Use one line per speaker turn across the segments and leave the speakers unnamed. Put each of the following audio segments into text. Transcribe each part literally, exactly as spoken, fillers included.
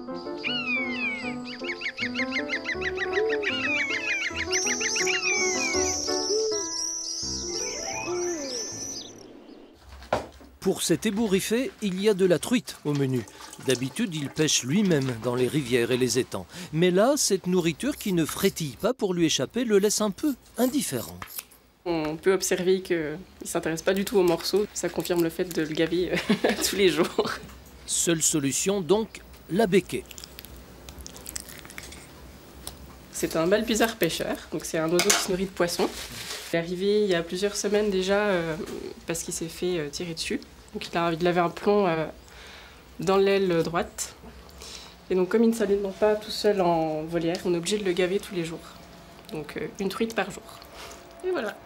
Pour cet ébouriffé, il y a de la truite au menu. D'habitude, il pêche lui-même dans les rivières et les étangs. Mais là, cette nourriture qui ne frétille pas pour lui échapper le laisse un peu indifférent.
On peut observer qu'il ne s'intéresse pas du tout aux morceaux. Ça confirme le fait de le gaver tous les jours.
Seule solution donc, la becquer.
C'est un balbuzard pêcheur, donc c'est un oiseau qui se nourrit de poissons. Il est arrivé il y a plusieurs semaines déjà euh, parce qu'il s'est fait euh, tirer dessus. Donc il, a, il avait un plomb euh, dans l'aile droite. Et donc comme il ne s'alimente pas tout seul en volière, on est obligé de le gaver tous les jours. Donc euh, une truite par jour. Et voilà.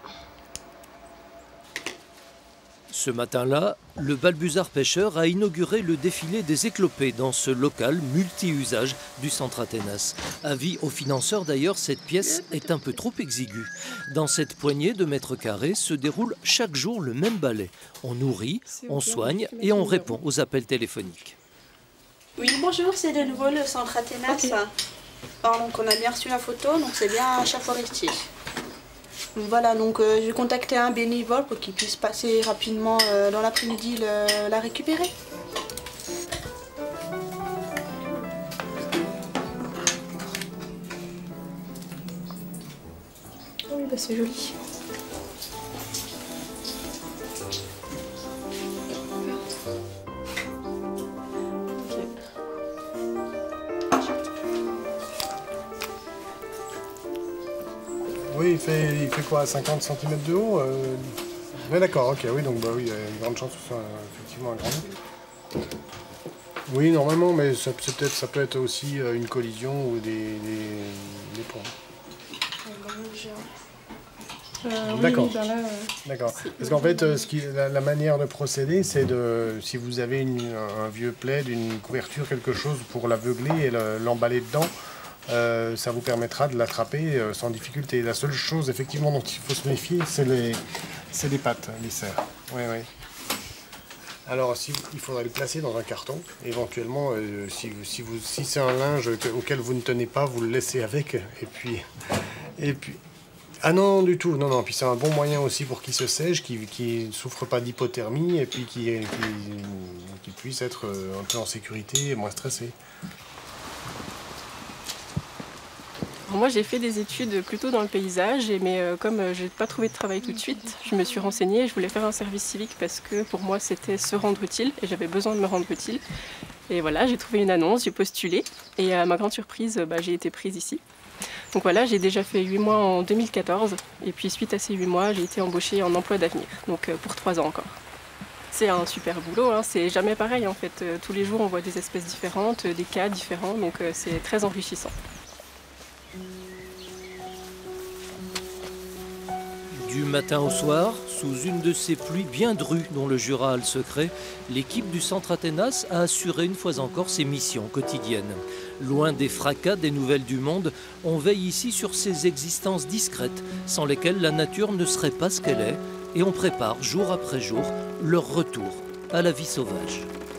Ce matin-là, le balbuzard pêcheur a inauguré le défilé des éclopés dans ce local multi-usage du Centre Athénas. Avis aux financeurs d'ailleurs, cette pièce est un peu trop exiguë. Dans cette poignée de mètres carrés se déroule chaque jour le même ballet. On nourrit, on soigne et on répond aux appels téléphoniques.
Oui, bonjour, c'est de nouveau le Centre Athénas. Okay. Alors, donc on a bien reçu la photo, donc c'est bien un chat forestier. Voilà, donc euh, j'ai contacté un bénévole pour qu'il puisse passer rapidement euh, dans l'après-midi la récupérer. Oui, bah c'est joli.
Oui, il fait, il fait quoi, cinquante centimètres de haut euh... Ouais, d'accord, ok, oui, donc bah oui, il y a une grande chance que ce soit effectivement un grand. Oui, normalement, mais ça, peut être, ça peut être aussi une collision ou des, des, des points.
Euh,
D'accord.
Oui, oui, ben là, euh,
D'accord. Parce qu'en fait, ce qui, la, la manière de procéder, c'est de, si vous avez une, un vieux plaid, une couverture, quelque chose pour l'aveugler et l'emballer dedans, Euh, ça vous permettra de l'attraper euh, sans difficulté. La seule chose effectivement dont il faut se méfier, c'est les, les pattes, les serres. Oui, oui. Alors si, il faudrait le placer dans un carton. Éventuellement, euh, si, si, vous, si c'est un linge que, auquel vous ne tenez pas, vous le laissez avec. Et puis, et puis... Ah non, du tout. Non, non. Puis c'est un bon moyen aussi pour qu'il se sèche, qu'il ne souffre pas d'hypothermie et puis qu'il qu'il, qu'il puisse être un peu en sécurité et moins stressé.
Moi, j'ai fait des études plutôt dans le paysage, mais euh, comme euh, je n'ai pas trouvé de travail tout de suite, je me suis renseignée. Je voulais faire un service civique parce que pour moi, c'était se rendre utile et j'avais besoin de me rendre utile. Et voilà, j'ai trouvé une annonce, j'ai postulé et à ma grande surprise, bah, j'ai été prise ici. Donc voilà, j'ai déjà fait huit mois en deux mille quatorze et puis suite à ces huit mois, j'ai été embauchée en emploi d'avenir, donc euh, pour trois ans encore. C'est un super boulot, hein. C'est jamais pareil en fait. Euh, tous les jours, on voit des espèces différentes, des cas différents, donc euh, c'est très enrichissant.
Du matin au soir, sous une de ces pluies bien drues dont le Jura a le secret, l'équipe du Centre Athénas a assuré une fois encore ses missions quotidiennes. Loin des fracas des nouvelles du monde, on veille ici sur ces existences discrètes, sans lesquelles la nature ne serait pas ce qu'elle est, et on prépare jour après jour leur retour à la vie sauvage.